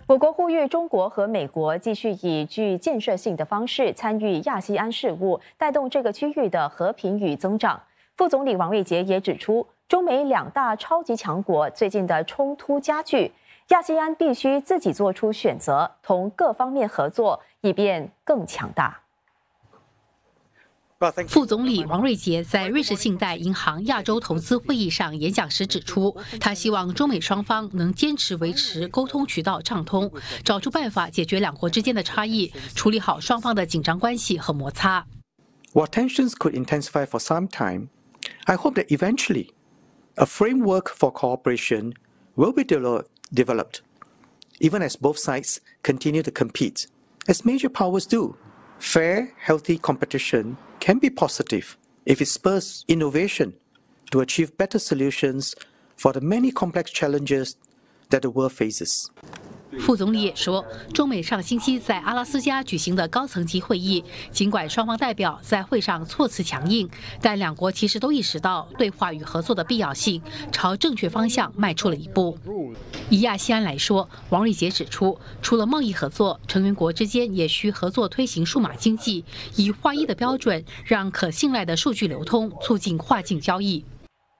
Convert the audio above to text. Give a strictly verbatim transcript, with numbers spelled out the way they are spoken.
我国呼吁中国和美国继续以具建设性的方式参与亚细安事务，带动这个区域的和平与增长。副总理王瑞杰也指出，中美两大超级强国最近的冲突加剧，亚细安必须自己做出选择，同各方面合作，以便更强大。 副总理王瑞杰在瑞士信贷银行亚洲投资会议上演讲时指出，他希望中美双方能坚持维持沟通渠道畅通，找出办法解决两国之间的差异，处理好双方的紧张关系和摩擦。 While tensions could intensify for some time, I hope that eventually a framework for cooperation will be developed, even as both sides continue to compete, as major powers do. Fair, healthy competition can be positive if it spurs innovation to achieve better solutions for the many complex challenges that the world faces. 副总理也说，中美上星期在阿拉斯加举行的高层级会议，尽管双方代表在会上措辞强硬，但两国其实都意识到对话与合作的必要性，朝正确方向迈出了一步。以亚细安来说，王瑞杰指出，除了贸易合作，成员国之间也需合作推行数码经济，以划一的标准让可信赖的数据流通，促进跨境交易。